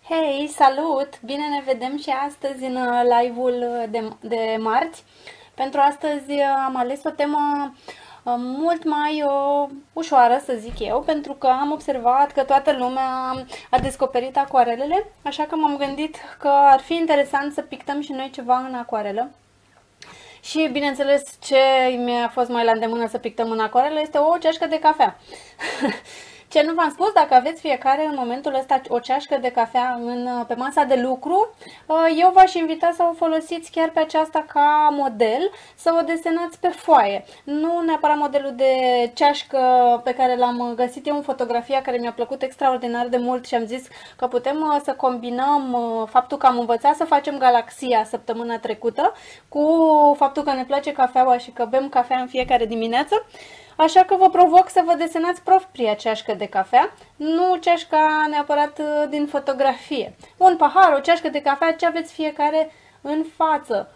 Hei, salut! Bine ne vedem și astăzi în live-ul de marți. Pentru astăzi am ales o temă mult mai ușoară, să zic eu, pentru că am observat că toată lumea a descoperit acuarelele, așa că m-am gândit că ar fi interesant să pictăm și noi ceva în acuarelă. Și, bineînțeles, ce mi-a fost mai la îndemână să pictăm în acuarelă este o ceașcă de cafea. Ce nu v-am spus, dacă aveți fiecare în momentul ăsta o ceașcă de cafea pe masa de lucru, eu v-aș invita să o folosiți chiar pe aceasta ca model, să o desenați pe foaie. Nu neapărat modelul de ceașcă pe care l-am găsit eu în fotografia, care mi-a plăcut extraordinar de mult și am zis că putem să combinăm faptul că am învățat să facem galaxia săptămâna trecută cu faptul că ne place cafeaua și că bem cafea în fiecare dimineață. Așa că vă provoc să vă desenați propria ceașcă de cafea, nu ceașca neapărat din fotografie. Un pahar, o ceașcă de cafea, ce aveți fiecare în față.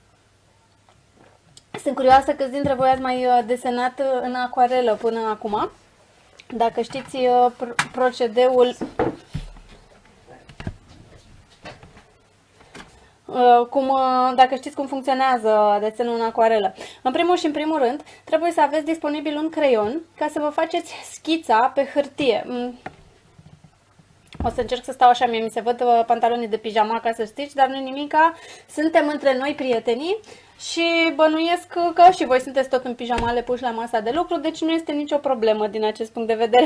Sunt curioasă câți dintre voi ați mai desenat în acuarelă până acum. Dacă știți procedeul, dacă știți cum funcționează desenul în acuarelă. În primul și în primul rând, trebuie să aveți disponibil un creion ca să vă faceți schița pe hârtie. O să încerc să stau așa, mie mi se văd pantalonii de pijama, ca să știți, dar nu nimica, suntem între noi prietenii și bănuiesc că și voi sunteți tot în pijamale puși la masa de lucru, deci nu este nicio problemă din acest punct de vedere.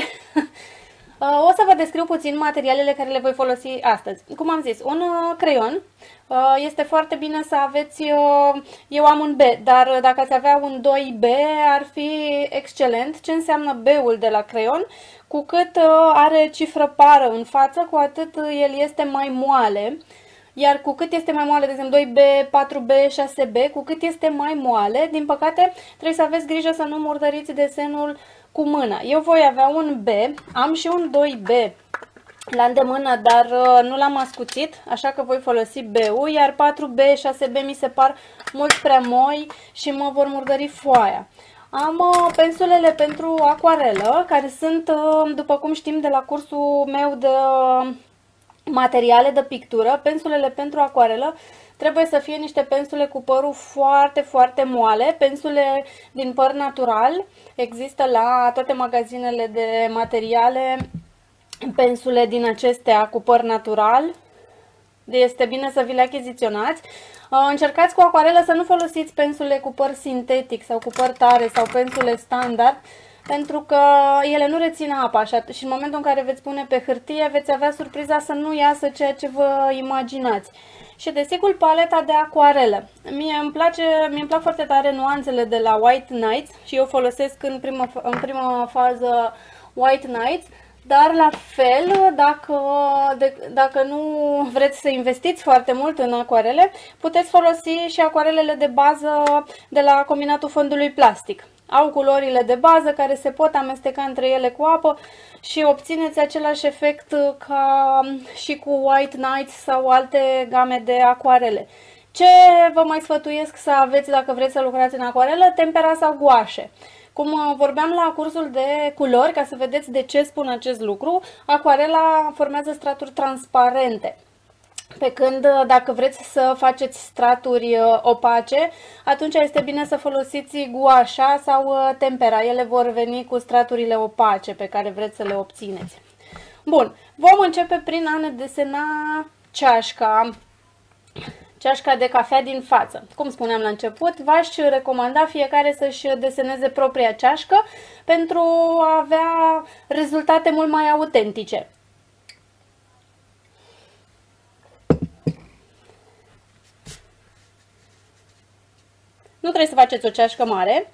O să vă descriu puțin materialele care le voi folosi astăzi. Cum am zis, un creion. Este foarte bine să aveți, eu am un B, dar dacă ați avea un 2B ar fi excelent. Ce înseamnă B-ul de la creion? Cu cât are cifră pară în față, cu atât el este mai moale. Iar cu cât este mai moale, de exemplu 2B, 4B, 6B, cu cât este mai moale, din păcate trebuie să aveți grijă să nu murdăriți desenul cu mâna. Eu voi avea un B, am și un 2B la îndemână, dar nu l-am ascuțit, așa că voi folosi B-ul, iar 4B, 6B mi se par mult prea moi și mă vor murdări foaia. Am pensulele pentru acuarelă, care sunt, după cum știm, de la cursul meu de materiale de pictură. Pensulele pentru acuarelă trebuie să fie niște pensule cu părul foarte, foarte moale, pensule din păr natural. Există la toate magazinele de materiale pensule din acestea cu păr natural. Este bine să vi le achiziționați. Încercați cu acuarelă să nu folosiți pensule cu păr sintetic sau cu păr tare sau pensule standard, pentru că ele nu rețin apa și în momentul în care veți pune pe hârtie veți avea surpriza să nu iasă ceea ce vă imaginați. Și desigur paleta de acuarelă. Mie îmi plac foarte tare nuanțele de la White Nights și eu folosesc în prima fază White Nights. Dar la fel, dacă nu vreți să investiți foarte mult în acuarele, puteți folosi și acuarelele de bază de la combinatul fondului plastic. Au culorile de bază care se pot amesteca între ele cu apă și obțineți același efect ca și cu White Nights sau alte game de acuarele. Ce vă mai sfătuiesc să aveți dacă vreți să lucrați în acuarelă? Tempera sau guașe. Cum vorbeam la cursul de culori, ca să vedeți de ce spun acest lucru, acuarela formează straturi transparente. Pe când dacă vreți să faceți straturi opace, atunci este bine să folosiți guașa sau tempera. Ele vor veni cu straturile opace pe care vreți să le obțineți. Bun, vom începe prin a ne desena ceașca de cafea din față. Cum spuneam la început, v-aș recomanda fiecare să-și deseneze propria ceașcă pentru a avea rezultate mult mai autentice. Nu trebuie să faceți o ceașcă mare.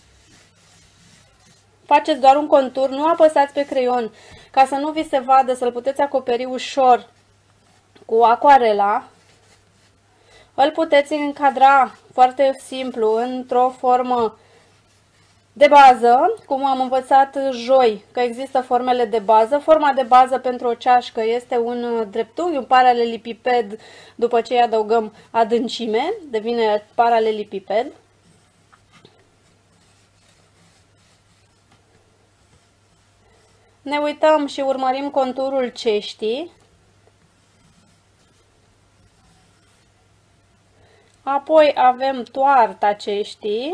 Faceți doar un contur, nu apăsați pe creion ca să nu vi se vadă, să-l puteți acoperi ușor cu acuarela. Îl puteți încadra foarte simplu într-o formă de bază, cum am învățat joi că există formele de bază. Forma de bază pentru o ceașcă este un dreptunghi, un paralelipiped, după ce îi adăugăm adâncime, devine paralelipiped. Ne uităm și urmărim conturul ceștii. Apoi avem toarta ceștii.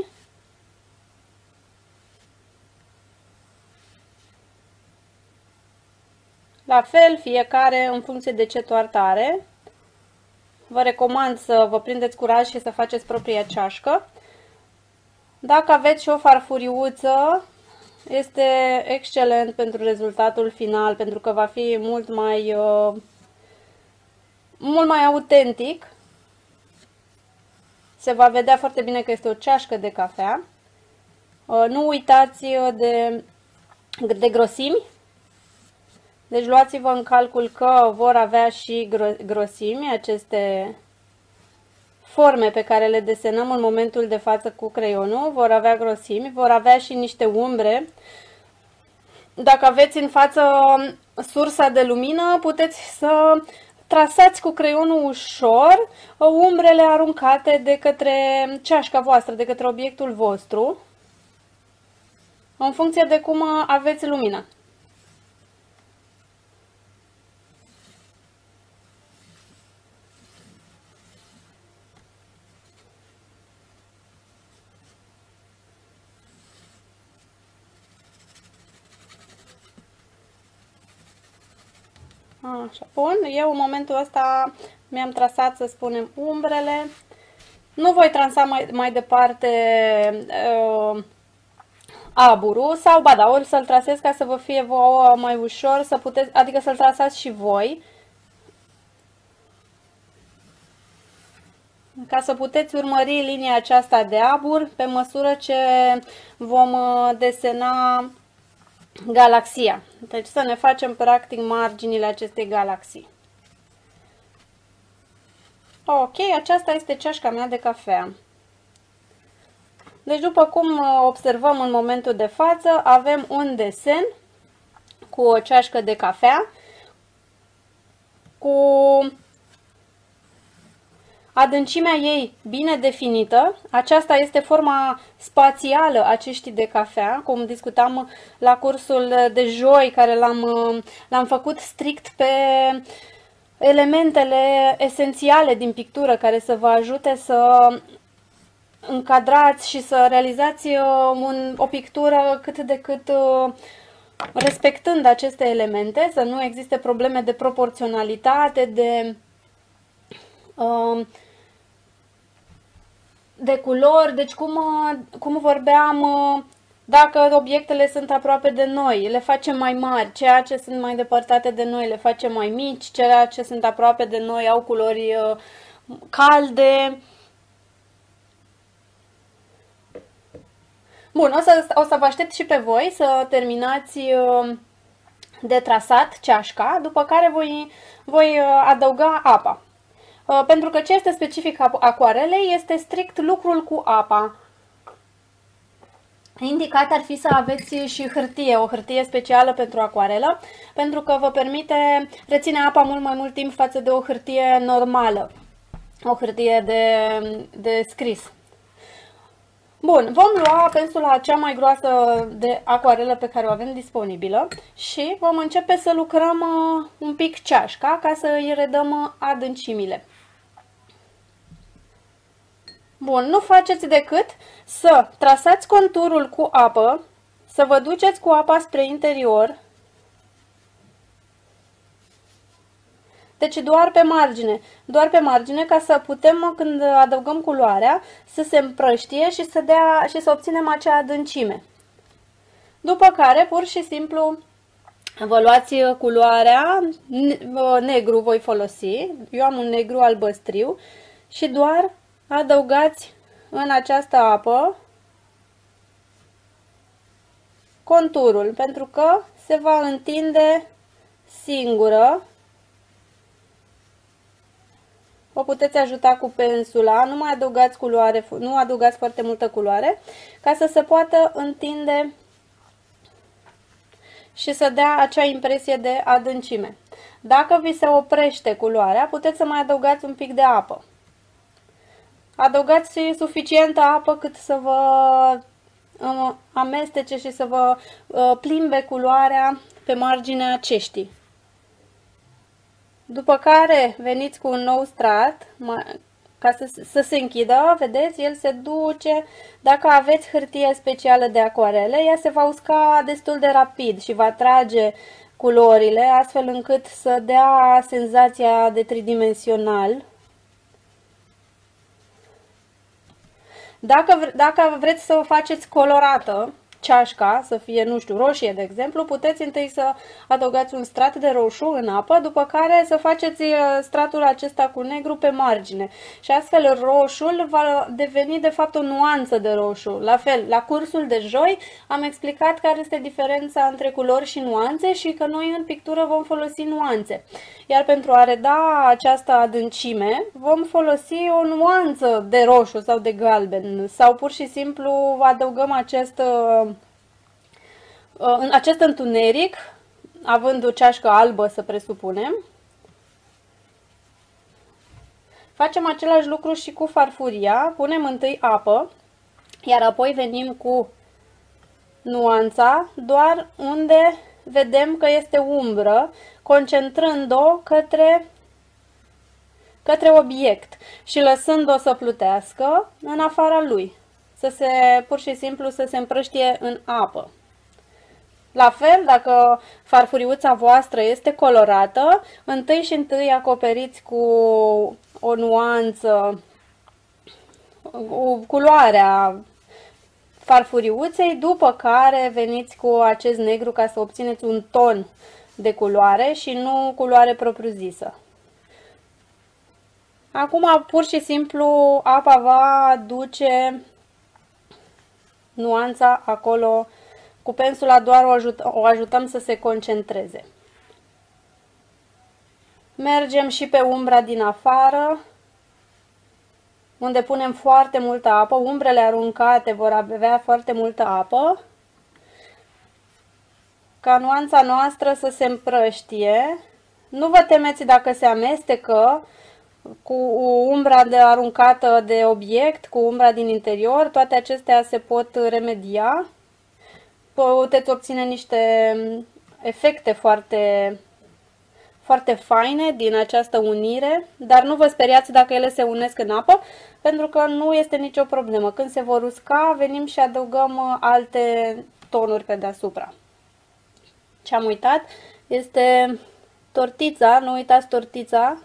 La fel, fiecare în funcție de ce toartă are. Vă recomand să vă prindeți curaj și să faceți propria ceașcă. Dacă aveți și o farfuriuță, este excelent pentru rezultatul final, pentru că va fi mult mai autentic. Se va vedea foarte bine că este o ceașcă de cafea. Nu uitați de grosimi. Deci luați-vă în calcul că vor avea și grosimi aceste forme pe care le desenăm în momentul de față cu creionul. Vor avea grosimi, vor avea și niște umbre. Dacă aveți în față sursa de lumină, puteți să trasați cu creionul ușor umbrele aruncate de către ceașca voastră, de către obiectul vostru, în funcție de cum aveți lumina. Așa, bun, eu în momentul ăsta mi-am trasat, să spunem, umbrele. Nu voi transa mai departe aburul sau, ba da, ori să-l trasez ca să vă fie vouă mai ușor, să puteți, adică să-l trasați și voi, ca să puteți urmări linia aceasta de abur pe măsură ce vom desena galaxia. Deci să ne facem practic marginile acestei galaxii. Ok, aceasta este ceașca mea de cafea. Deci după cum observăm în momentul de față, avem un desen cu o ceașcă de cafea, cu adâncimea ei bine definită. Aceasta este forma spațială a ceștii de cafea, cum discutam la cursul de joi, care l-am făcut strict pe elementele esențiale din pictură, care să vă ajute să încadrați și să realizați o pictură cât de cât respectând aceste elemente, să nu existe probleme de proporționalitate, de culori. Deci cum vorbeam, dacă obiectele sunt aproape de noi, le facem mai mari, ceea ce sunt mai depărtate de noi le facem mai mici, ceea ce sunt aproape de noi au culori calde. Bun, o să vă aștept și pe voi să terminați de trasat ceașca, după care voi adăuga apa. Pentru că ce este specific acuarelei este strict lucrul cu apa. Indicat ar fi să aveți și hârtie, o hârtie specială pentru acuarelă, pentru că vă permite reține apa mult mai mult timp față de o hârtie normală, o hârtie de scris. Bun, vom lua pensula cea mai groasă de acuarelă pe care o avem disponibilă și vom începe să lucrăm un pic ceașca ca să îi redăm adâncimile. Bun, nu faceți decât să trasați conturul cu apă, să vă duceți cu apa spre interior, deci doar pe margine ca să putem, când adăugăm culoarea, să se împrăștie și să obținem acea adâncime. După care, pur și simplu, vă luați culoarea, negru voi folosi, eu am un negru albăstriu, și doar adăugați în această apă conturul, pentru că se va întinde singură. O puteți ajuta cu pensula, nu mai adăugați culoare, nu adăugați foarte multă culoare, ca să se poată întinde și să dea acea impresie de adâncime. Dacă vi se oprește culoarea, puteți să mai adăugați un pic de apă. Adăugați suficientă apă cât să vă amestece și să vă plimbe culoarea pe marginea ceștii. După care veniți cu un nou strat, ca să se închidă, vedeți, el se duce. Dacă aveți hârtie specială de acoarele, ea se va usca destul de rapid și va trage culorile, astfel încât să dea senzația de tridimensional. Dacă vreți să o faceți colorată, ceașca, să fie, nu știu, roșie, de exemplu, puteți întâi să adăugați un strat de roșu în apă, după care să faceți stratul acesta cu negru pe margine. Și astfel roșul va deveni, de fapt, o nuanță de roșu. La fel, la cursul de joi am explicat care este diferența între culori și nuanțe și că noi în pictură vom folosi nuanțe. Iar pentru a reda această adâncime, vom folosi o nuanță de roșu sau de galben sau pur și simplu adăugăm acest întuneric, având o ceașcă albă, să presupunem. Facem același lucru și cu farfuria, punem întâi apă, iar apoi venim cu nuanța, doar unde vedem că este umbră, concentrând-o către obiect și lăsând-o să plutească în afara lui, pur și simplu să se împrăștie în apă. La fel, dacă farfuriuța voastră este colorată, întâi și întâi acoperiți cu o nuanță, cu culoarea farfuriuței, după care veniți cu acest negru ca să obțineți un ton de culoare și nu culoare propriu-zisă. Acum, pur și simplu, apa va duce nuanța acolo. Cu pensula doar o ajutăm să se concentreze. Mergem și pe umbra din afară, unde punem foarte multă apă. Umbrele aruncate vor avea foarte multă apă, ca nuanța noastră să se împrăștie. Nu vă temeți dacă se amestecă cu umbra aruncată de obiect, cu umbra din interior. Toate acestea se pot remedia. Puteți obține niște efecte foarte, foarte faine din această unire, dar nu vă speriați dacă ele se unesc în apă, pentru că nu este nicio problemă. Când se vor usca, venim și adăugăm alte tonuri pe deasupra. Ce am uitat este tortița, nu uitați tortița.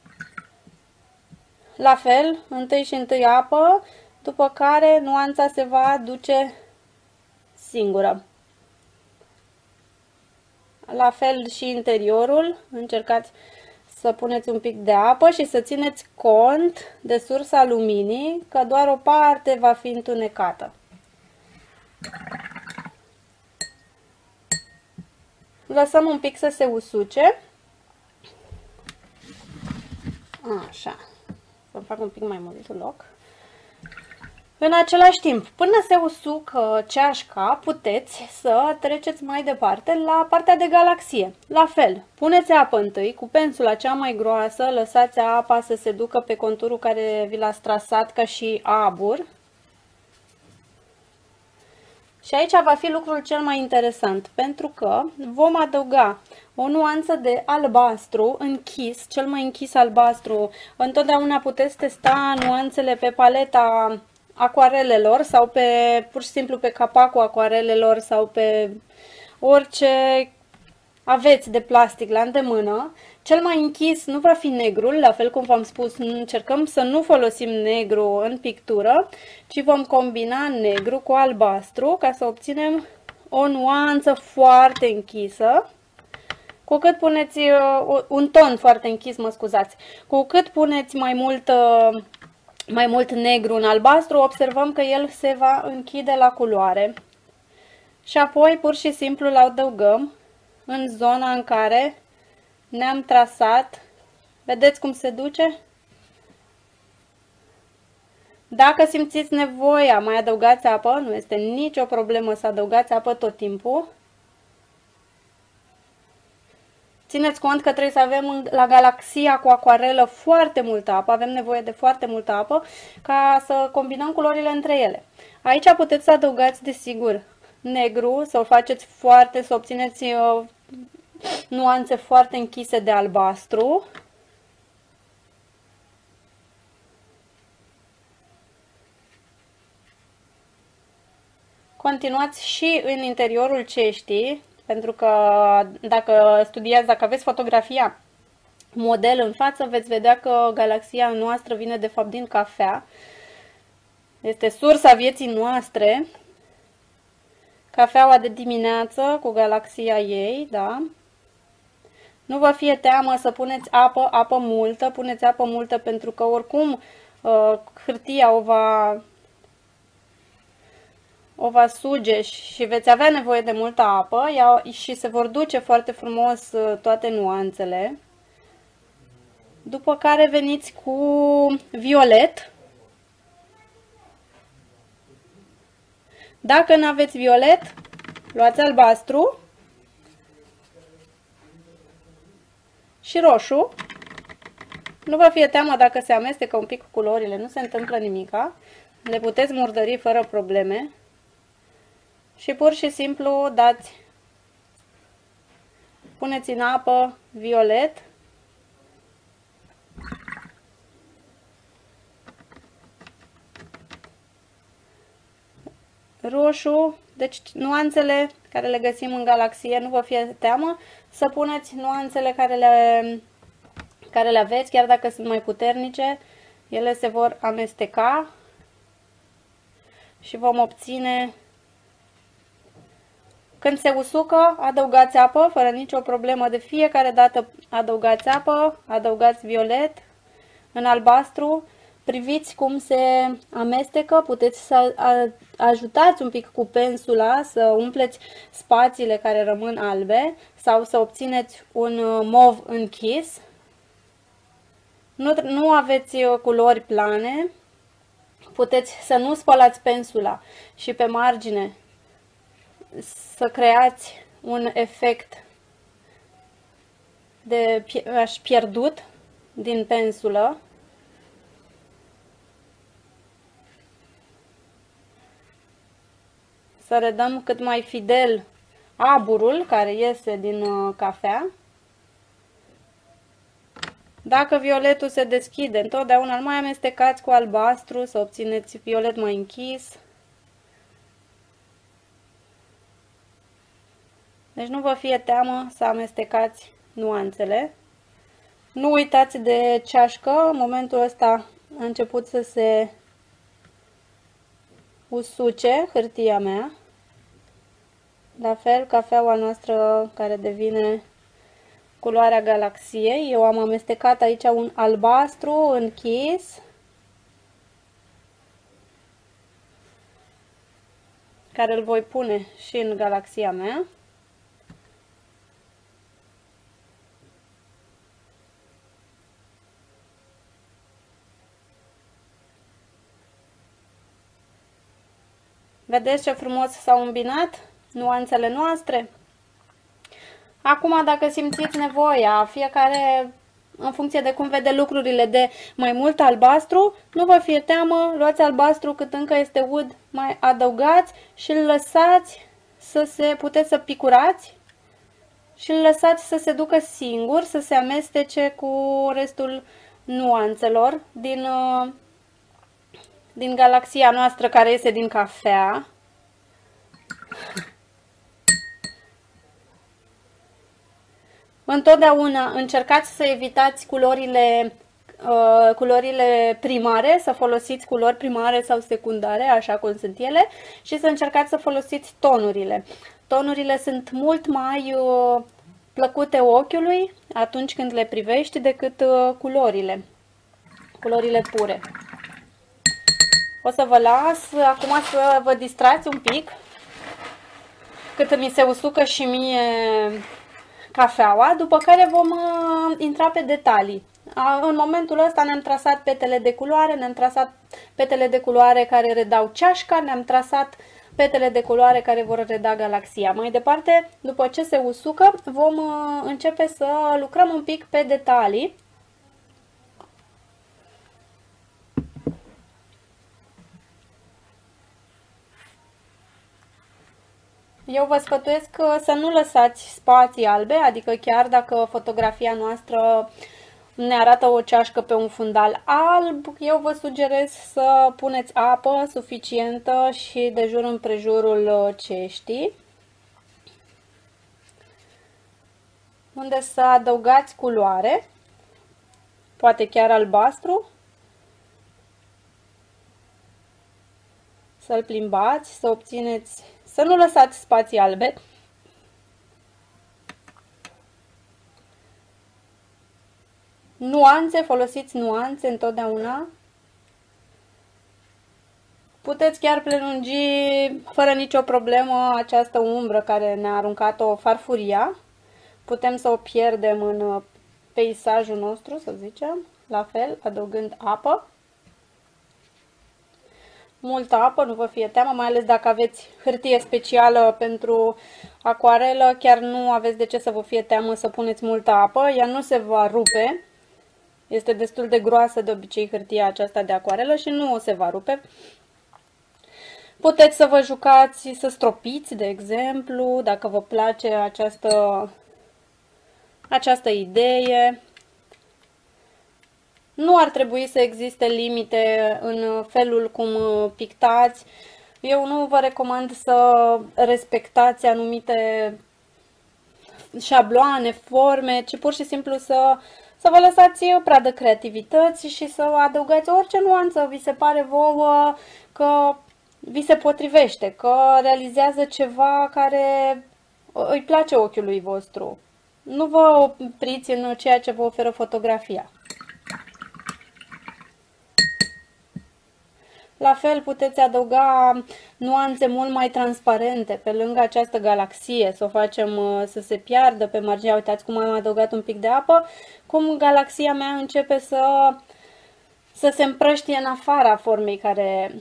La fel, întâi și întâi apă, după care nuanța se va duce singură. La fel și interiorul, încercați să puneți un pic de apă și să țineți cont de sursa luminii, că doar o parte va fi întunecată. Lăsăm un pic să se usuce. Așa, să fac un pic mai mult loc. În același timp, până se usucă ceașca, puteți să treceți mai departe la partea de galaxie. La fel, puneți apă întâi cu pensula cea mai groasă, lăsați apa să se ducă pe conturul care vi l-ați trasat ca și abur. Și aici va fi lucrul cel mai interesant, pentru că vom adăuga o nuanță de albastru închis, cel mai închis albastru. Întotdeauna puteți testa nuanțele pe paleta acoarelelor sau pur și simplu pe capacul acoarelelor sau pe orice aveți de plastic la îndemână. Cel mai închis nu va fi negrul, la fel cum v-am spus, încercăm să nu folosim negru în pictură, ci vom combina negru cu albastru ca să obținem o nuanță foarte închisă. Cu cât puneți un ton foarte închis, mă scuzați, cu cât puneți mai mult negru în albastru, observăm că el se va închide la culoare. Și apoi pur și simplu îl adăugăm în zona în care ne-am trasat. Vedeți cum se duce? Dacă simțiți nevoia, mai adăugați apă, nu este nicio problemă să adăugați apă tot timpul. Țineți cont că trebuie să avem la galaxia cu acoarelă foarte multă apă, avem nevoie de foarte multă apă ca să combinăm culorile între ele. Aici puteți să adăugați, desigur, negru, să o faceți să obțineți nuanțe foarte închise de albastru. continuați și în interiorul ceștii, pentru că dacă studiați, dacă aveți fotografia model în față, veți vedea că galaxia noastră vine de fapt din cafea. Este sursa vieții noastre. Cafeaua de dimineață cu galaxia ei, da? Nu vă fie teamă să puneți apă multă, puneți apă multă pentru că oricum hârtia o va suge și veți avea nevoie de multă apă și se vor duce foarte frumos toate nuanțele. După care veniți cu violet. Dacă nu aveți violet, luați albastru și roșu. Nu vă fie teamă dacă se amestecă un pic cu culorile, nu se întâmplă nimica. Le puteți murdări fără probleme. Și pur și simplu puneți în apă violet. Roșu, deci nuanțele care le găsim în galaxie, nu vă fie teamă să puneți nuanțele care le aveți, chiar dacă sunt mai puternice, ele se vor amesteca și vom obține. Când se usucă, adăugați apă, fără nicio problemă, de fiecare dată adăugați apă, adăugați violet, în albastru, priviți cum se amestecă, puteți să ajutați un pic cu pensula să umpleți spațiile care rămân albe sau să obțineți un mov închis. Nu aveți culori plane, puteți să nu spălați pensula și pe margine să creați un efect de pierdut din pensulă. Să redăm cât mai fidel aburul care iese din cafea. Dacă violetul se deschide, întotdeauna îl mai amestecați cu albastru să obțineți violet mai închis. Deci nu vă fie teamă să amestecați nuanțele. Nu uitați de ceașcă, în momentul ăsta a început să se usuce hârtia mea. La fel, cafeaua noastră care devine culoarea galaxiei. Eu am amestecat aici un albastru închis, care îl voi pune și în galaxia mea. Vedeți ce frumos s-au îmbinat nuanțele noastre? Acum, dacă simțiți nevoia, fiecare în funcție de cum vede lucrurile, de mai mult albastru, nu vă fie teamă, luați albastru cât încă este ud, mai adăugați și îl lăsați puteți să picurați și îl lăsați să se ducă singur, să se amestece cu restul nuanțelor din galaxia noastră care iese din cafea. Întotdeauna încercați să evitați culorile primare, să folosiți culori primare sau secundare, așa cum sunt ele, și să încercați să folosiți tonurile. Tonurile sunt mult mai plăcute ochiului atunci când le privești decât culorile pure. O să vă las acum să vă distrați un pic, cât mi se usucă și mie cafeaua, după care vom intra pe detalii. În momentul ăsta ne-am trasat petele de culoare, ne-am trasat petele de culoare care redau ceașca, ne-am trasat petele de culoare care vor reda galaxia. Mai departe, după ce se usucă, vom începe să lucrăm un pic pe detalii. Eu vă sfătuiesc să nu lăsați spații albe, adică chiar dacă fotografia noastră ne arată o ceașcă pe un fundal alb, eu vă sugerez să puneți apă suficientă și de jur împrejurul ceștii, unde să adăugați culoare, poate chiar albastru, să-l plimbați, să obțineți, să nu lăsați spații albe. Nuanțe, folosiți nuanțe întotdeauna. Puteți chiar prelungi fără nicio problemă această umbră care ne-a aruncat-o farfuria. Putem să o pierdem în peisajul nostru, să zicem, la fel, adăugând apă. Multă apă, nu vă fie teamă, mai ales dacă aveți hârtie specială pentru acuarelă, chiar nu aveți de ce să vă fie teamă să puneți multă apă, ea nu se va rupe. Este destul de groasă de obicei hârtia aceasta de acuarelă și nu o se va rupe. Puteți să vă jucați, să stropiți, de exemplu, dacă vă place această idee. Nu ar trebui să existe limite în felul cum pictați. Eu nu vă recomand să respectați anumite șabloane, forme, ci pur și simplu să vă lăsați pradă creativității și să adăugați orice nuanță vi se pare vouă că vi se potrivește, că realizează ceva care îi place ochiului vostru. Nu vă opriți în ceea ce vă oferă fotografia. La fel puteți adăuga nuanțe mult mai transparente pe lângă această galaxie, să o facem să se piardă pe marginea. Uitați cum am adăugat un pic de apă, cum galaxia mea începe să se împrăștie în afara formei care...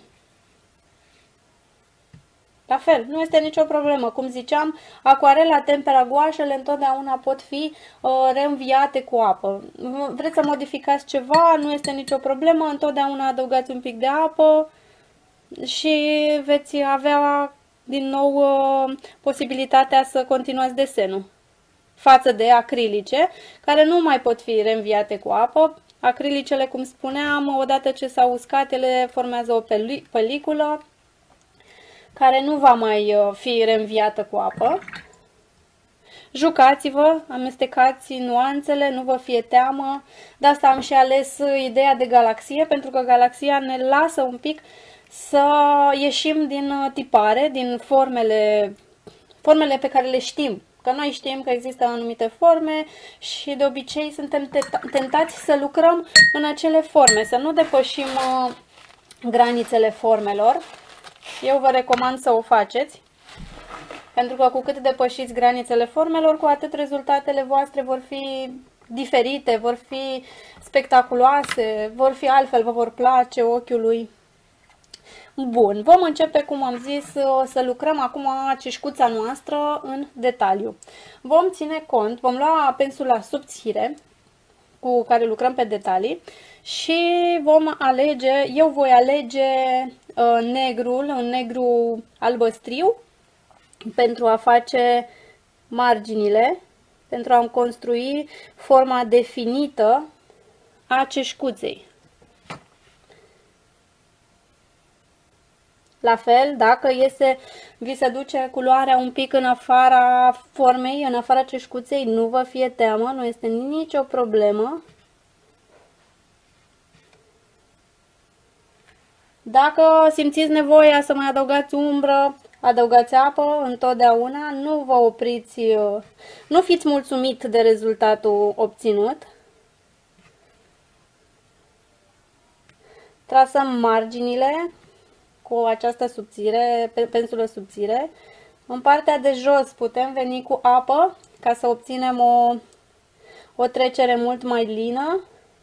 La fel, nu este nicio problemă. Cum ziceam, acuarela, tempera, guașele întotdeauna pot fi reînviate cu apă. Vreți să modificați ceva, nu este nicio problemă, întotdeauna adăugați un pic de apă și veți avea din nou posibilitatea să continuați desenul. Față de acrilice, care nu mai pot fi reînviate cu apă. Acrilicele, cum spuneam, odată ce s-au uscat, ele formează o peliculă care nu va mai fi reînviată cu apă. Jucați-vă, amestecați nuanțele, nu vă fie teamă. De asta am și ales ideea de galaxie, pentru că galaxia ne lasă un pic să ieșim din tipare, din formele pe care le știm. Că noi știm că există anumite forme și de obicei suntem tentați să lucrăm în acele forme, să nu depășim granițele formelor. Eu vă recomand să o faceți, pentru că cu cât depășiți granițele formelor, cu atât rezultatele voastre vor fi diferite, vor fi spectaculoase, vor fi altfel, vă vor place ochiului. Bun, vom începe, cum am zis, să lucrăm acum ceșcuța noastră în detaliu. Vom ține cont, vom lua pensula subțire cu care lucrăm pe detalii și vom alege, eu voi alege negrul, un negru albăstriu, pentru a face marginile, pentru a construi forma definită a ceșcuței. La fel, dacă vi se duce culoarea un pic în afara formei, în afara ceșcuței, nu vă fie teamă, nu este nicio problemă. Dacă simțiți nevoia să mai adăugați umbră, adăugați apă întotdeauna, nu vă opriți, nu fiți mulțumit de rezultatul obținut. Trasăm marginile cu această subțire, pensulă subțire. În partea de jos putem veni cu apă ca să obținem o trecere mult mai lină.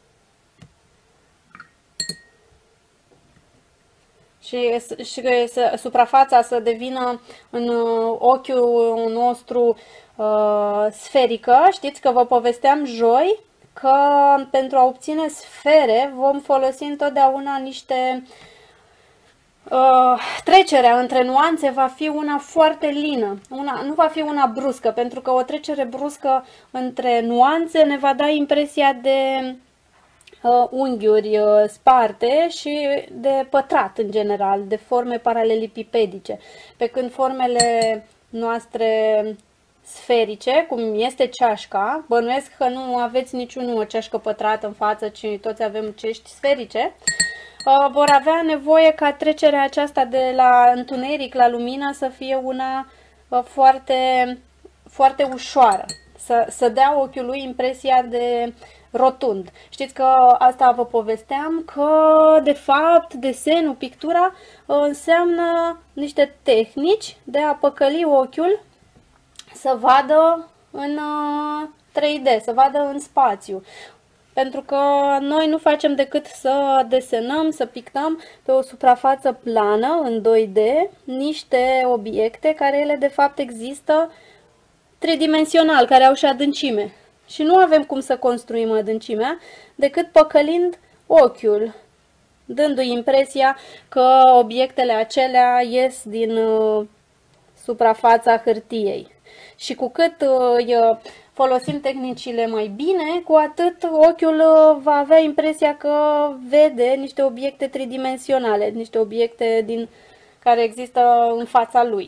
Și suprafața să devină în ochiul nostru sferică. Știți că vă povesteam joi că pentru a obține sfere vom folosi întotdeauna niște Trecerea între nuanțe va fi una foarte lină, nu va fi una bruscă, pentru că o trecere bruscă între nuanțe ne va da impresia de unghiuri sparte și de pătrat în general, de forme paralelipipedice, pe când formele noastre sferice, cum este ceașca, bănuiesc că nu aveți niciunul o ceașcă pătrată în față, ci toți avem cești sferice, vor avea nevoie ca trecerea aceasta de la întuneric la lumină să fie una foarte, foarte ușoară, să dea ochiului impresia de rotund. Știți că asta vă povesteam, că de fapt desenul, pictura înseamnă niște tehnici de a păcăli ochiul să vadă în 3D, să vadă în spațiu. Pentru că noi nu facem decât să desenăm, să pictăm pe o suprafață plană, în 2D, niște obiecte care ele de fapt există tridimensional, care au și adâncime. Și nu avem cum să construim adâncimea decât păcălind ochiul, dându-i impresia că obiectele acelea ies din suprafața hârtiei. Și cu cât folosim tehnicile mai bine, cu atât ochiul va avea impresia că vede niște obiecte tridimensionale, niște obiecte care există în fața lui.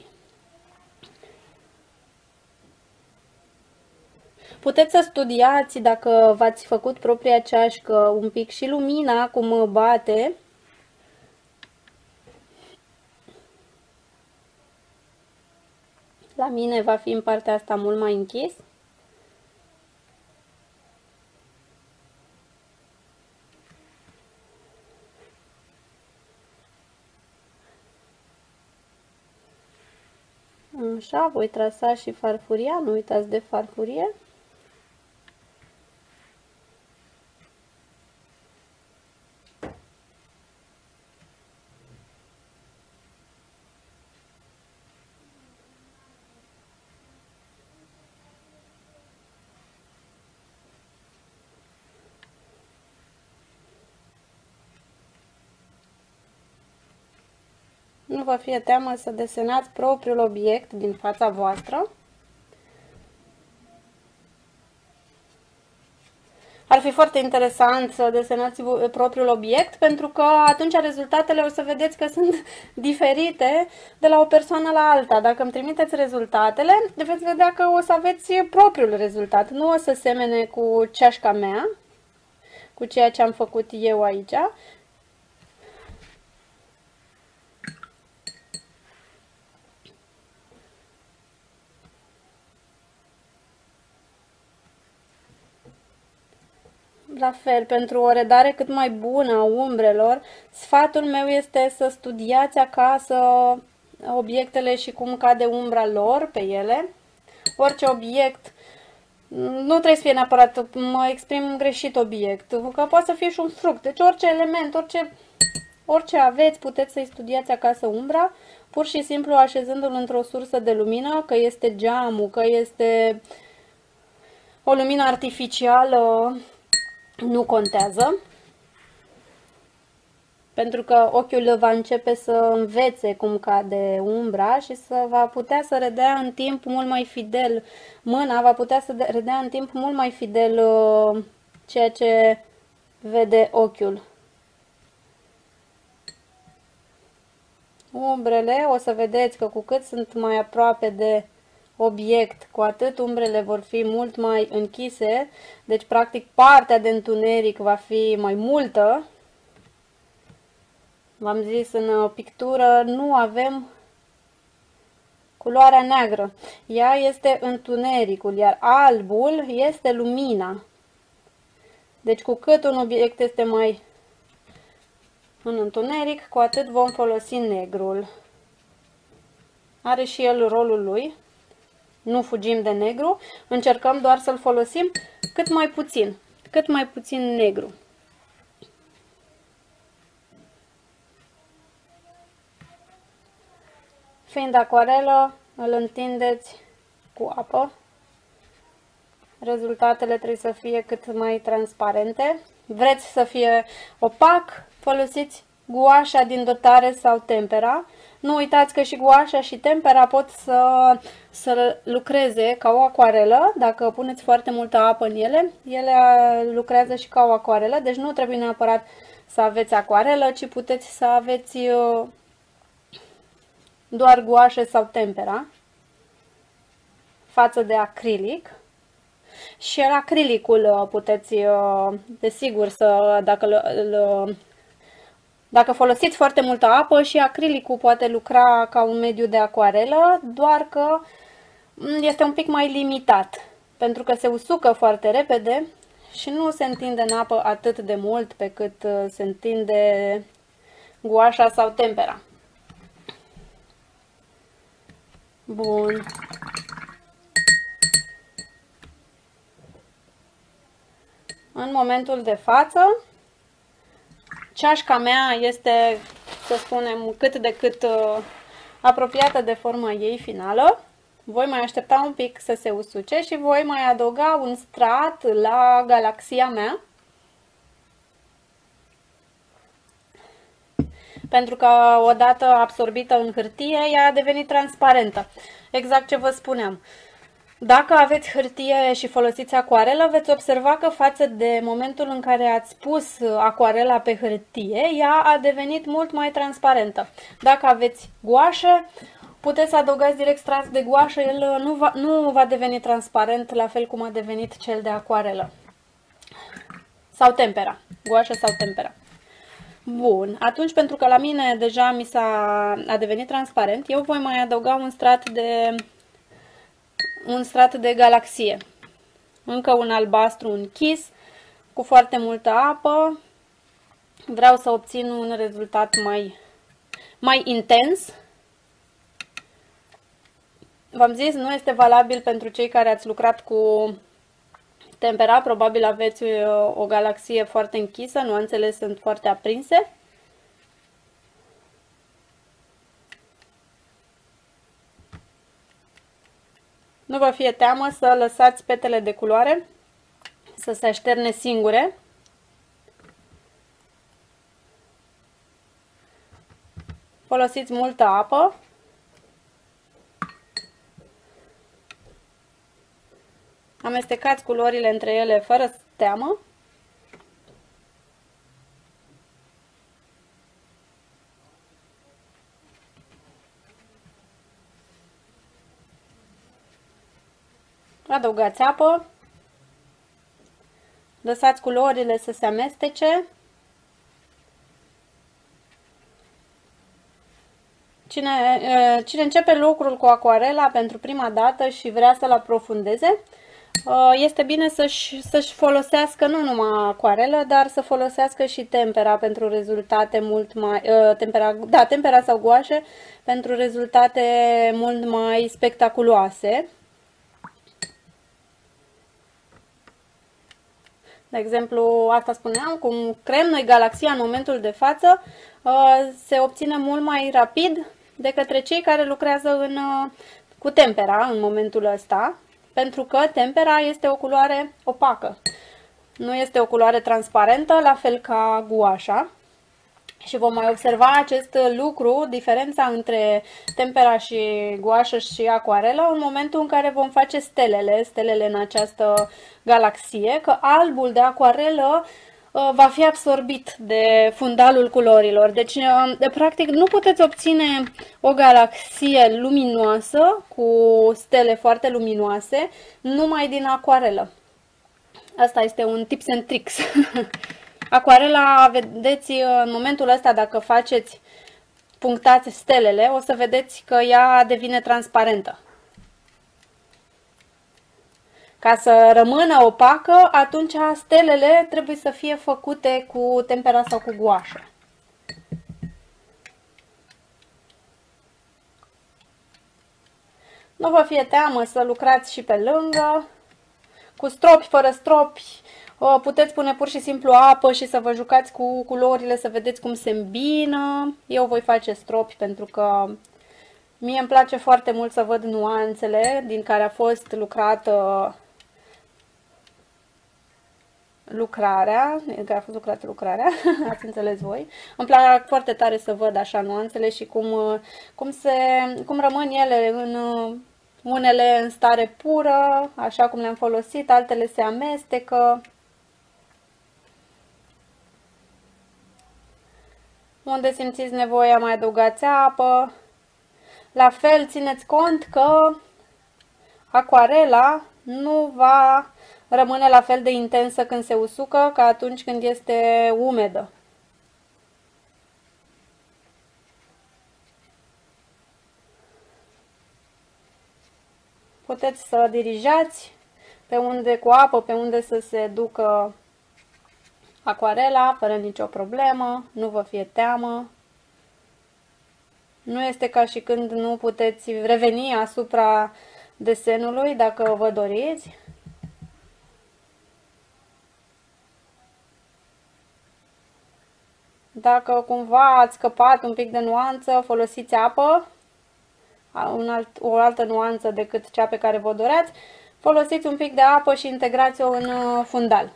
Puteți să studiați, dacă v-ați făcut propria ceașcă, un pic și lumina, cum bate. La mine va fi în partea asta mult mai închis. Așa, voi trasa și farfuria, nu uitați de farfurie. Nu vă fie teamă să desenați propriul obiect din fața voastră. Ar fi foarte interesant să desenați propriul obiect, pentru că atunci rezultatele o să vedeți că sunt diferite de la o persoană la alta. Dacă îmi trimiteți rezultatele, veți vedea că o să aveți propriul rezultat. Nu o să semene cu ceașca mea, cu ceea ce am făcut eu aici. La fel, pentru o redare cât mai bună a umbrelor, sfatul meu este să studiați acasă obiectele și cum cade umbra lor pe ele. Orice obiect, nu trebuie să fie neapărat, mă exprim greșit, obiect, că poate să fie și un fruct. Deci orice element, orice aveți, puteți să-i studiați acasă umbra, pur și simplu așezându-l într-o sursă de lumină, că este geamul, că este o lumină artificială, nu contează, pentru că ochiul va începe să învețe cum cade umbra și va putea să redea în timp mult mai fidel, mâna va putea să redea în timp mult mai fidel ceea ce vede ochiul. Umbrele, o să vedeți că cu cât sunt mai aproape de obiect, cu atât umbrele vor fi mult mai închise, deci practic partea de întuneric va fi mai multă. V-am zis, în pictură nu avem culoarea neagră, ea este întunericul, iar albul este lumina. Deci cu cât un obiect este mai în întuneric, cu atât vom folosi negrul. Are și el rolul lui. Nu fugim de negru, încercăm doar să-l folosim cât mai puțin negru. Fiind acuarelă, îl întindeți cu apă. Rezultatele trebuie să fie cât mai transparente. Vreți să fie opac, folosiți guașa din dotare sau tempera. Nu uitați că și guașa și tempera pot să lucreze ca o acuarelă. Dacă puneți foarte multă apă în ele, ele lucrează și ca o acuarelă. Deci nu trebuie neapărat să aveți acuarelă, ci puteți să aveți doar guașe sau tempera față de acrilic. Și acrilicul puteți, desigur, dacă folosiți foarte multă apă, și acrilicul poate lucra ca un mediu de acuarelă, doar că este un pic mai limitat, pentru că se usucă foarte repede și nu se întinde în apă atât de mult pe cât se întinde guașa sau tempera. Bun. În momentul de față, ceașca mea este, să spunem, cât de cât apropiată de forma ei finală. Voi mai aștepta un pic să se usuce și voi mai adăuga un strat la galaxia mea. Pentru că odată absorbită în hârtie, ea a devenit transparentă. Exact ce vă spuneam. Dacă aveți hârtie și folosiți acuarelă, veți observa că față de momentul în care ați pus acuarela pe hârtie, ea a devenit mult mai transparentă. Dacă aveți guașă, puteți adăugați direct strat de guașă, el nu va deveni transparent la fel cum a devenit cel de acuarelă. Sau tempera. Guașă sau tempera. Bun, atunci pentru că la mine deja a devenit transparent, eu voi mai adăuga un strat de galaxie. Încă un albastru închis, cu foarte multă apă. Vreau să obțin un rezultat mai intens. V-am zis, nu este valabil pentru cei care ați lucrat cu tempera. Probabil aveți o galaxie foarte închisă, nuanțele sunt foarte aprinse. Nu vă fie teamă să lăsați petele de culoare să se așterne singure. Folosiți multă apă. Amestecați culorile între ele fără teamă. Adăugați apă. Lăsați culorile să se amestece. Cine începe lucrul cu acuarela pentru prima dată și vrea să-l aprofundeze, este bine să-și folosească nu numai acuarelă, dar să folosească și tempera pentru rezultate mult mai... tempera sau guașe pentru rezultate mult mai spectaculoase. De exemplu, asta spuneam, cum creăm noi galaxia în momentul de față, se obține mult mai rapid de către cei care lucrează cu tempera în momentul ăsta, pentru că tempera este o culoare opacă. Nu este o culoare transparentă, la fel ca guașa. Și vom mai observa acest lucru, diferența între tempera și guașă și acuarelă, în momentul în care vom face stelele în această galaxie, că albul de acuarelă va fi absorbit de fundalul culorilor. Deci, practic, nu puteți obține o galaxie luminoasă, cu stele foarte luminoase, numai din acuarelă. Asta este un tips and tricks. Acuarela, vedeți, în momentul ăsta, dacă punctați stelele, o să vedeți că ea devine transparentă. Ca să rămână opacă, atunci stelele trebuie să fie făcute cu tempera sau cu guașă. Nu vă fie teamă să lucrați și pe lângă, cu stropi, fără stropi. Puteți pune pur și simplu apă și să vă jucați cu culorile, să vedeți cum se îmbină. Eu voi face stropi pentru că mie îmi place foarte mult să văd nuanțele din care a fost lucrată lucrarea, că a fost lucrată lucrarea, ați înțeles voi. Îmi plac foarte tare să văd așa nuanțele și cum rămân ele unele în stare pură, așa cum le-am folosit, altele se amestecă. Unde simțiți nevoia, mai adăugați apă. La fel, țineți cont că acuarela nu va rămâne la fel de intensă când se usucă ca atunci când este umedă. Puteți să dirijați pe unde cu apă, pe unde să se ducă acuarela, fără nicio problemă, nu vă fie teamă. Nu este ca și când nu puteți reveni asupra desenului dacă vă doriți. Dacă cumva ați scăpat un pic de nuanță, folosiți apă, o altă nuanță decât cea pe care vă doreați. Folosiți un pic de apă și integrați-o în fundal.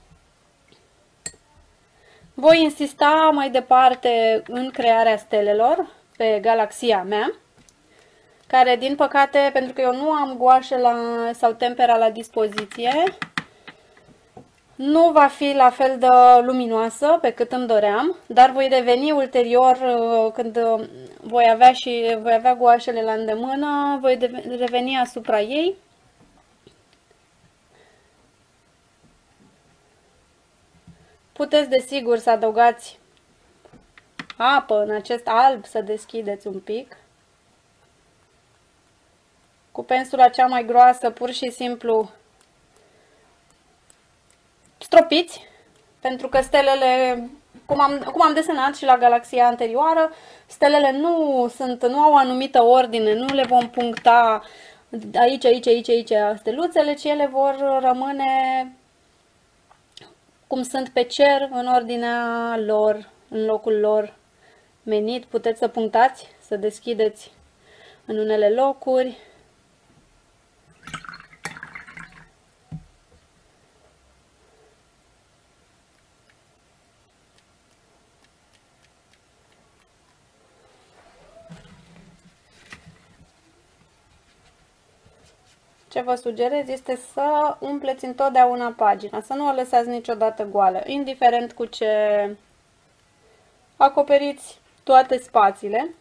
Voi insista mai departe în crearea stelelor pe galaxia mea, care din păcate, pentru că eu nu am guașă sau tempera la dispoziție, nu va fi la fel de luminoasă pe cât îmi doream, dar voi reveni ulterior când voi avea guașele la îndemână, voi reveni asupra ei. Puteți desigur să adăugați apă în acest alb, să deschideți un pic. Cu pensula cea mai groasă, pur și simplu stropiți, pentru că stelele, cum am desenat și la galaxia anterioară, stelele nu au o anumită ordine, nu le vom puncta aici steluțele, ci ele vor rămâne cum sunt pe cer, în ordinea lor, în locul lor menit. Puteți să punctați, să deschideți în unele locuri. Ce vă sugerez este să umpleți întotdeauna pagina, să nu o lăsați niciodată goală, indiferent cu ce acoperiți toate spațiile.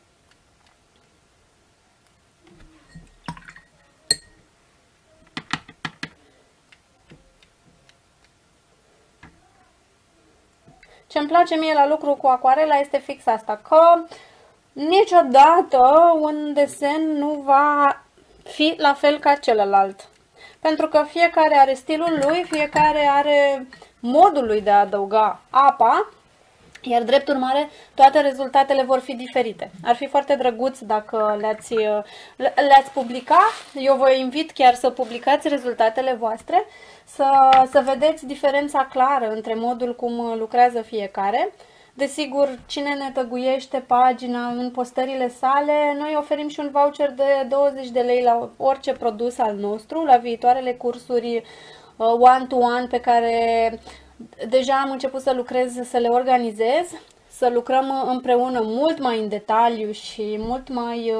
Ce îmi place mie la lucru cu acuarela este fix asta, că niciodată un desen nu va fi la fel ca celălalt. Pentru că fiecare are stilul lui, fiecare are modul lui de a adăuga apa, iar drept urmare toate rezultatele vor fi diferite. Ar fi foarte drăguț dacă le-ați publica. Eu vă invit chiar să publicați rezultatele voastre, să vedeți diferența clară între modul cum lucrează fiecare. Desigur, cine ne tăguiește pagina în postările sale, noi oferim și un voucher de 20 de lei la orice produs al nostru, la viitoarele cursuri one-to-one pe care deja am început să lucrez, să le organizez, să lucrăm împreună mult mai în detaliu și mult mai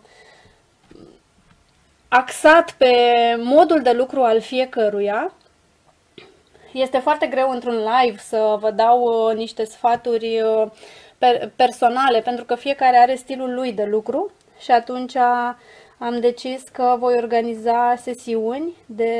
axat pe modul de lucru al fiecăruia. Este foarte greu într-un live să vă dau niște sfaturi personale, pentru că fiecare are stilul lui de lucru și atunci am decis că voi organiza sesiuni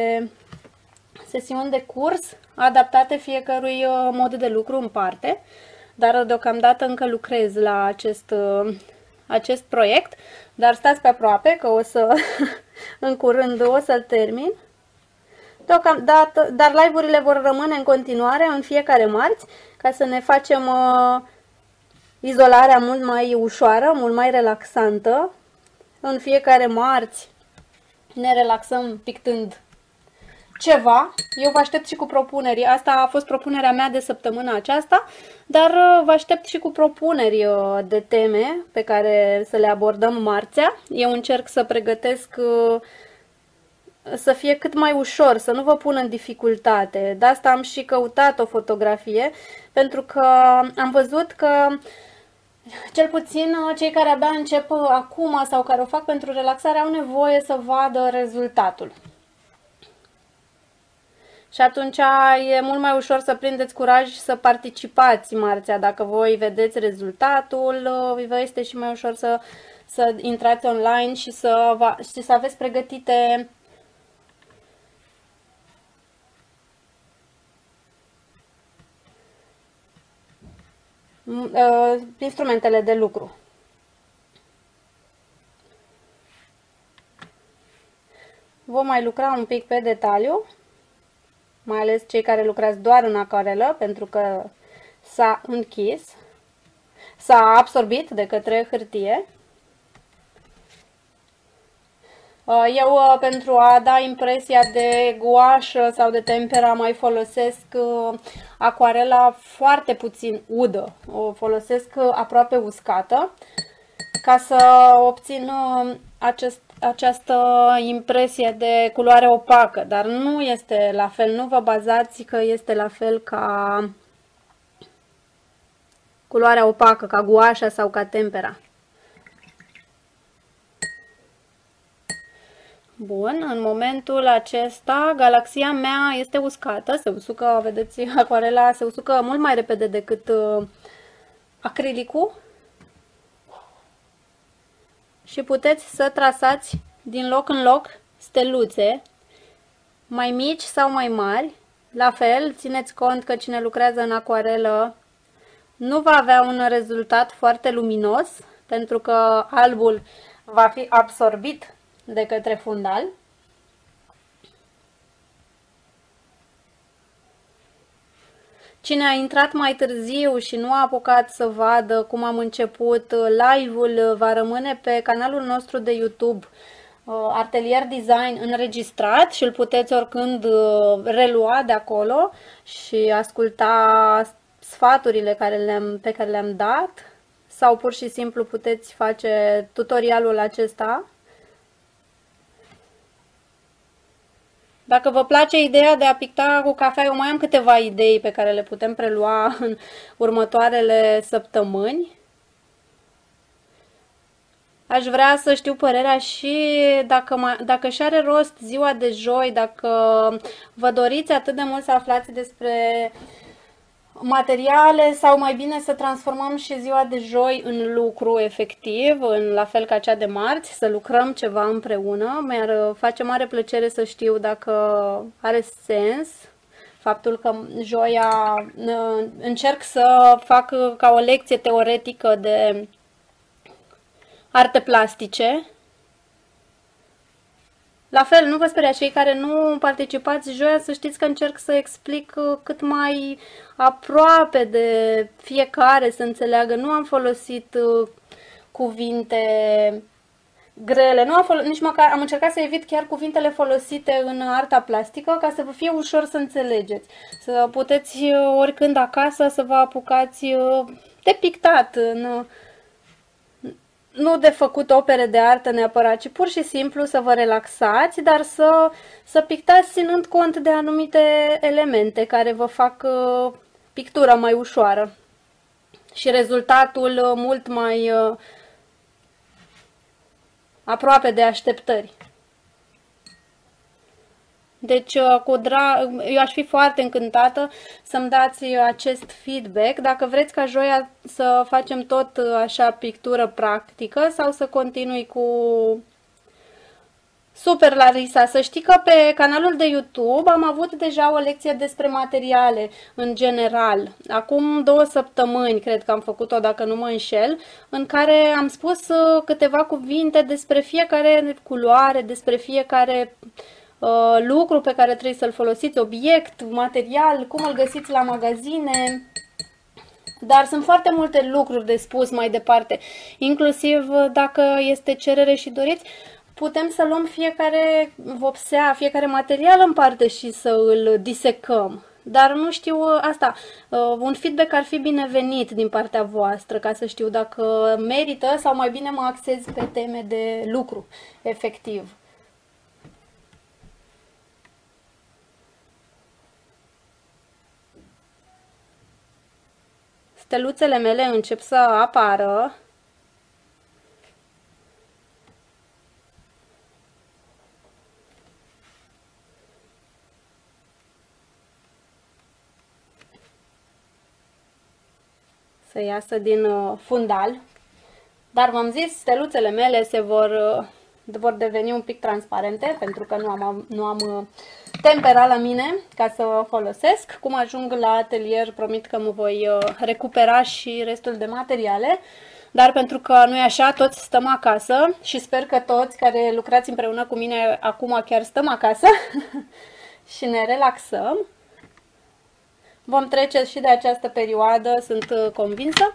de curs adaptate fiecărui mod de lucru în parte, dar deocamdată încă lucrez la acest proiect, dar stați pe aproape că în curând o să-l termin. Deocamdată, dar live-urile vor rămâne în continuare în fiecare marți, ca să ne facem izolarea mult mai ușoară, mult mai relaxantă. În fiecare marți ne relaxăm pictând ceva. Eu vă aștept și cu propuneri. Asta a fost propunerea mea de săptămâna aceasta, dar vă aștept și cu propuneri de teme pe care să le abordăm marțea. Eu încerc să pregătesc să fie cât mai ușor, să nu vă pun în dificultate. De asta am și căutat o fotografie, pentru că am văzut că cel puțin cei care abia încep acum sau care o fac pentru relaxare au nevoie să vadă rezultatul. Și atunci e mult mai ușor să prindeți curaj și să participați marțea. Dacă voi vedeți rezultatul, vă este și mai ușor să intrați online și să aveți pregătite instrumentele de lucru. Vom mai lucra un pic pe detaliu, mai ales cei care lucrați doar în acvarelă, pentru că s-a închis, s-a absorbit de către hârtie. Eu, pentru a da impresia de guașă sau de tempera, mai folosesc acvarela foarte puțin udă. O folosesc aproape uscată, ca să obțin această impresie de culoare opacă, dar nu este la fel, nu vă bazați că este la fel ca culoarea opacă, ca guașa sau ca tempera. Bun, în momentul acesta galaxia mea este uscată, se usucă, vedeți, acvarela se usucă mult mai repede decât acrilicul. Și puteți să trasați din loc în loc steluțe, mai mici sau mai mari. La fel, țineți cont că cine lucrează în acvarelă nu va avea un rezultat foarte luminos, pentru că albul va fi absorbit de către fundal. Cine a intrat mai târziu și nu a apucat să vadă cum am început, live-ul va rămâne pe canalul nostru de YouTube, Atelier Design, înregistrat și îl puteți oricând relua de acolo și asculta sfaturile pe care le-am dat, sau pur și simplu puteți face tutorialul acesta. Dacă vă place ideea de a picta cu cafea, eu mai am câteva idei pe care le putem prelua în următoarele săptămâni. Aș vrea să știu părerea și dacă și are rost ziua de joi, dacă vă doriți atât de mult să aflați despre materiale sau mai bine să transformăm și ziua de joi în lucru efectiv, la fel ca cea de marți, să lucrăm ceva împreună. Mi-ar face mare plăcere să știu dacă are sens faptul că joia încerc să fac ca o lecție teoretică de arte plastice. La fel, nu vă speriați, cei care nu participați joia, să știți că încerc să explic cât mai aproape de fiecare, să înțeleagă. Nu am folosit cuvinte grele, nici măcar am încercat să evit chiar cuvintele folosite în arta plastică, ca să vă fie ușor să înțelegeți. Să puteți oricând acasă să vă apucați de pictat, nu de făcut opere de artă neapărat, ci pur și simplu să vă relaxați, dar să pictați ținând cont de anumite elemente care vă fac pictura mai ușoară și rezultatul mult mai aproape de așteptări. Deci, eu aș fi foarte încântată să-mi dați acest feedback, dacă vreți ca joia să facem tot așa pictură practică sau să continui cu Super, Larisa! Să știi că pe canalul de YouTube am avut deja o lecție despre materiale în general. Acum 2 săptămâni, cred că am făcut-o, dacă nu mă înșel, în care am spus câteva cuvinte despre fiecare culoare, despre fiecare lucru pe care trebuie să-l folosiți, obiect, material, cum îl găsiți la magazine. Dar sunt foarte multe lucruri de spus mai departe, inclusiv dacă este cerere și doriți, putem să luăm fiecare vopsea, fiecare material în parte și să îl disecăm. Dar nu știu asta, un feedback ar fi binevenit din partea voastră, ca să știu dacă merită sau mai bine mă axez pe teme de lucru, efectiv. steluțele mele încep să apară. Să iasă din fundal. Dar v-am zis, steluțele mele vor deveni un pic transparente, pentru că nu am tempera la mine ca să o folosesc. Cum ajung la atelier, promit că mă voi recupera și restul de materiale. Dar pentru că nu e așa, toți stăm acasă și sper că toți care lucrați împreună cu mine acum chiar stăm acasă și ne relaxăm. Vom trece și de această perioadă, sunt convinsă.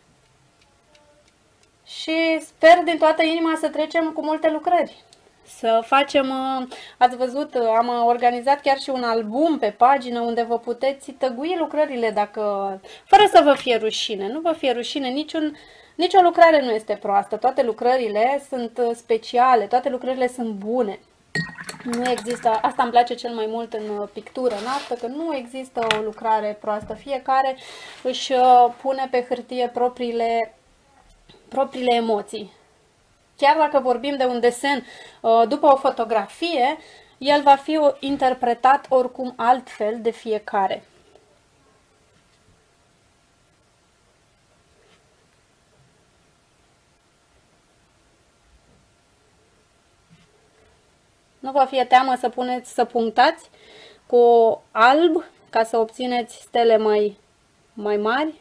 Și sper din toată inima să trecem cu multe lucrări. Să facem, ați văzut, am organizat chiar și un album pe pagină unde vă puteți tăgui lucrările fără să vă fie rușine. Nu vă fie rușine, nicio lucrare nu este proastă. Toate lucrările sunt speciale, toate lucrările sunt bune. Nu există, asta îmi place cel mai mult în pictură, în artă, că nu există o lucrare proastă. Fiecare își pune pe hârtie propriile emoții. Chiar dacă vorbim de un desen după o fotografie, el va fi interpretat oricum altfel de fiecare. Nu vă fie teamă să punctați cu alb ca să obțineți stele mai mari.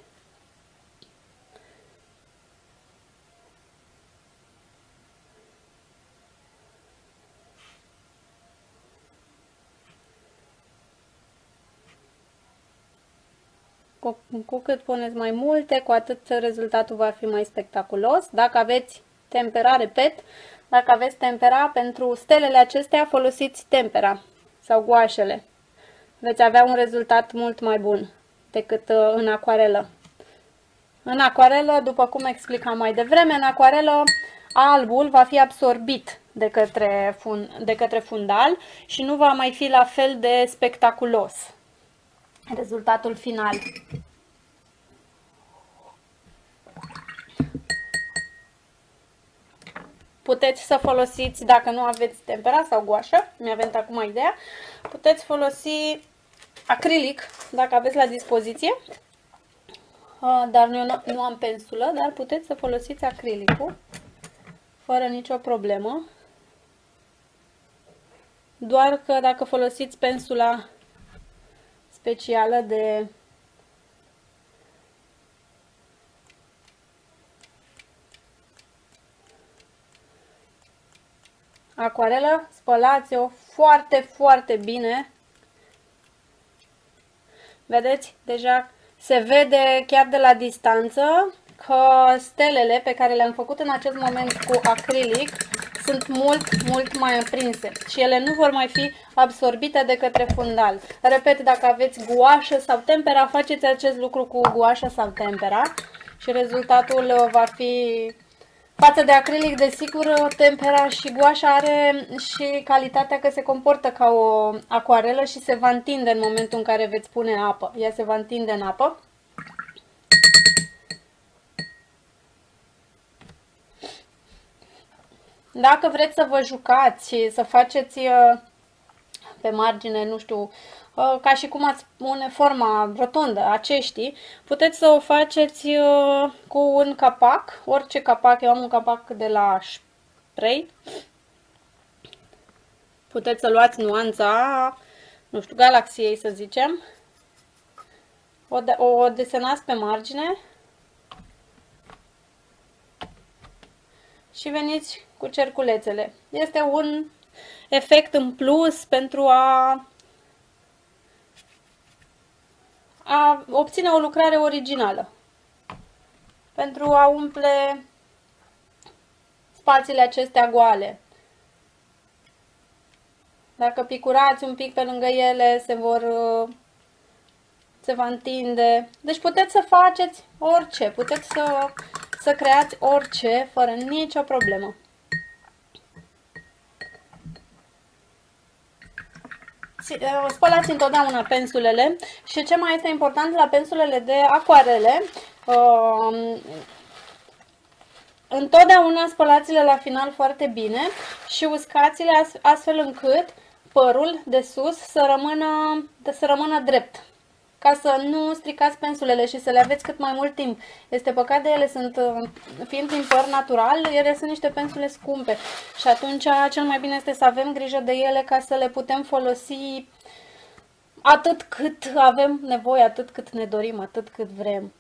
Cu cât puneți mai multe, cu atât rezultatul va fi mai spectaculos. Dacă aveți tempera, repet, dacă aveți tempera pentru stelele acestea, folosiți tempera sau guașele. Veți avea un rezultat mult mai bun decât în acuarelă. În acuarelă, după cum explicam mai devreme, în acuarelă albul va fi absorbit de către fundal și nu va mai fi la fel de spectaculos rezultatul final. Puteți să folosiți, dacă nu aveți tempera sau guașă, mi-a venit acum ideea, puteți folosi acrilic, dacă aveți la dispoziție, dar eu nu am pensulă, dar puteți să folosiți acrilicul fără nicio problemă. Doar că dacă folosiți pensula specială de acuarelă, spălați-o foarte, foarte bine. Vedeți? Deja se vede chiar de la distanță că stelele pe care le-am făcut în acest moment cu acrilic sunt mult, mult mai aprinse și ele nu vor mai fi absorbite de către fundal. Repet, dacă aveți guașă sau tempera, faceți acest lucru cu guașă sau tempera și rezultatul va fi... Față de acrilic, desigur, tempera și guașa are și calitatea că se comportă ca o acuarelă și se va întinde în momentul în care veți pune apă. Ea se va întinde în apă. Dacă vreți să vă jucați și să faceți pe margine, nu știu, ca și cum ați pune forma rotundă a ceștii, puteți să o faceți cu un capac, orice capac. Eu am un capac de la spray. Puteți să luați nuanța, nu știu, galaxiei, să zicem. O desenați pe margine și veniți cu cerculețele. Este un efect în plus pentru a obține o lucrare originală. Pentru a umple spațiile acestea goale. Dacă picurați un pic pe lângă ele, se va întinde. Deci puteți să faceți orice, puteți să creați orice fără nicio problemă. Spălați întotdeauna pensulele și ce mai este important la pensulele de acuarele Întotdeauna spălați-le la final foarte bine și uscați-le astfel încât părul de sus să rămână drept, ca să nu stricați pensulele și să le aveți cât mai mult timp. Este păcat de ele, fiind din păr natural, ele sunt niște pensule scumpe și atunci cel mai bine este să avem grijă de ele ca să le putem folosi atât cât avem nevoie, atât cât ne dorim, atât cât vrem.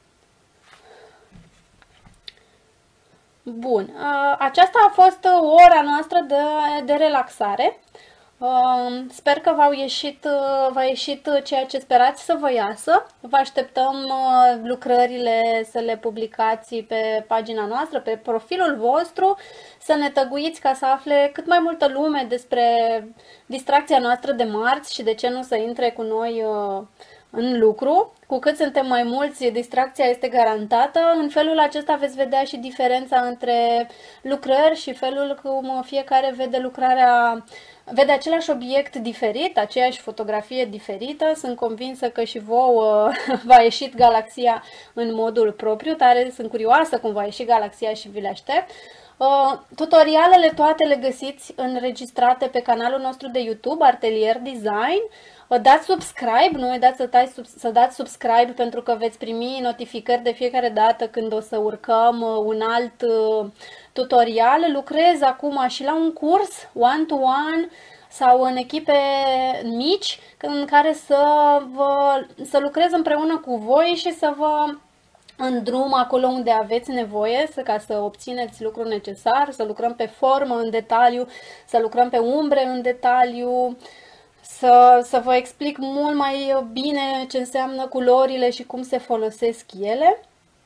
Bun, aceasta a fost ora noastră de relaxare. Sper că v-a ieșit ceea ce sperați să vă iasă. Vă așteptăm lucrările să le publicați pe pagina noastră, pe profilul vostru, să ne tăguiți ca să afle cât mai multă lume despre distracția noastră de marți și de ce nu să intre cu noi în lucru. Cu cât suntem mai mulți, distracția este garantată. În felul acesta veți vedea și diferența între lucrări și felul cum fiecare vede lucrarea, vede același obiect diferit, aceeași fotografie diferită. Sunt convinsă că și vouă v-a ieșit galaxia în modul propriu. Tare sunt curioasă cum va ieși galaxia și vi le aștept. Tutorialele toate le găsiți înregistrate pe canalul nostru de YouTube, Artelier Design. Dați subscribe, nu uitați să dați subscribe pentru că veți primi notificări de fiecare dată când o să urcăm un alt tutorial. Lucrez acum și la un curs one-to-one sau în echipe mici în care să lucrez împreună cu voi și să vă îndrum acolo unde aveți nevoie ca să obțineți lucrul necesar, să lucrăm pe formă în detaliu, să lucrăm pe umbre în detaliu, să vă explic mult mai bine ce înseamnă culorile și cum se folosesc ele.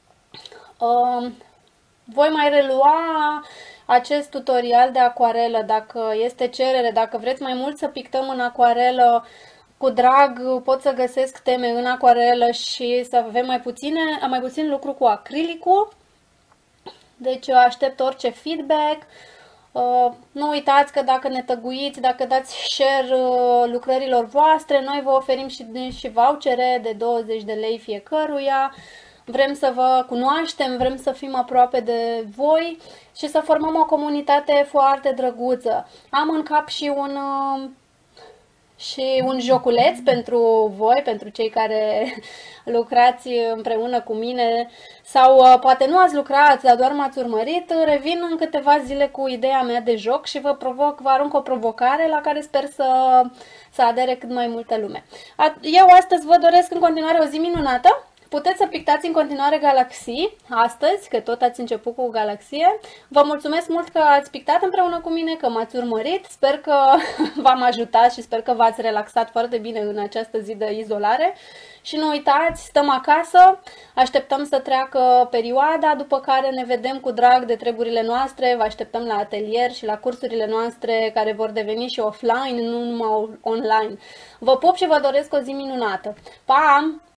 Voi mai relua acest tutorial de acuarelă dacă este cerere, dacă vreți mai mult să pictăm în acuarelă, cu drag pot să găsesc teme în acuarelă și să avem mai puțin lucru cu acrilicul. Deci aștept orice feedback. Nu uitați că dacă ne tăguiți, dacă dați share lucrărilor voastre, noi vă oferim și vouchere de 20 de lei fiecăruia. Vrem să vă cunoaștem, vrem să fim aproape de voi și să formăm o comunitate foarte drăguță. Am în cap și un joculeț pentru voi, pentru cei care lucrați împreună cu mine sau poate nu ați lucrat, dar doar m-ați urmărit. Revin în câteva zile cu ideea mea de joc și vă arunc o provocare la care sper să adere cât mai multă lume. Eu astăzi vă doresc în continuare o zi minunată. Puteți să pictați în continuare galaxii astăzi, că tot ați început cu galaxie. Vă mulțumesc mult că ați pictat împreună cu mine, că m-ați urmărit. Sper că v-am ajutat și sper că v-ați relaxat foarte bine în această zi de izolare. Și nu uitați, stăm acasă, așteptăm să treacă perioada, după care ne vedem cu drag de treburile noastre, vă așteptăm la atelier și la cursurile noastre care vor deveni și offline, nu numai online. Vă pup și vă doresc o zi minunată. Pa!